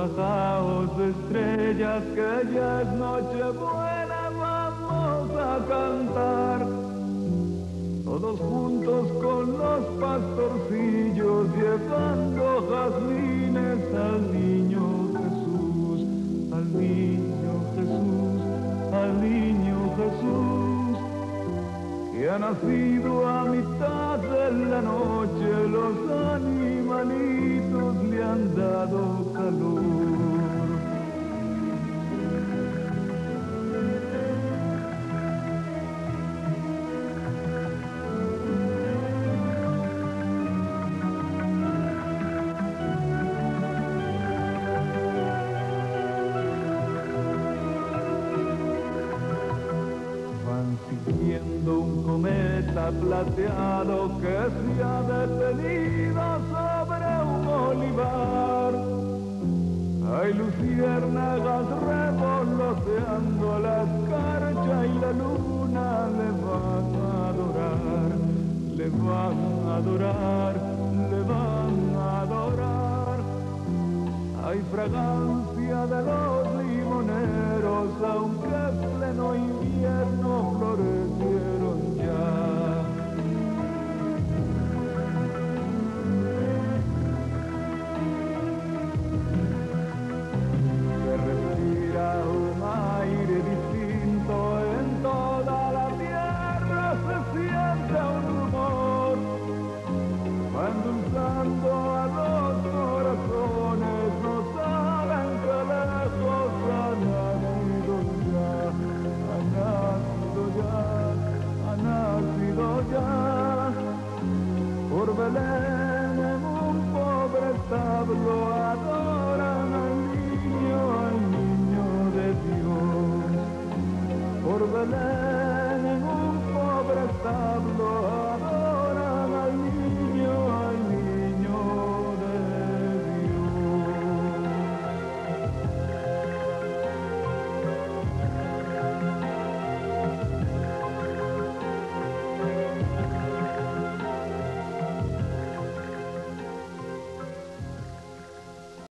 bajaos estrellas, que ya es noche buena, vamos a cantar. Todos juntos con los pastorcillos, llevando jazmines al niño Jesús, al niño Jesús, al niño Jesús, que ha nacido a mitad de la noche. Los animalitos le han dado calor. Siguiendo un cometa plateado que se ha detenido sobre un olivar. Hay luciérnagas revoloteando la escarcha y la luna le van a adorar, le van a adorar, le van a adorar. Hay fragancia de los limoneros, aunque en pleno invierno florecieron ya. Se respira un aire distinto, en toda la tierra se siente un rumor, va endulzando a los corazones, no saben que lejos ha nacido ya, ha nacido ya, ha nacido ya. Por Belén en un pobre establo adoran al niño de Dios. Por Belén